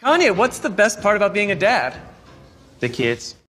Kanye, what's the best part about being a dad? The kids.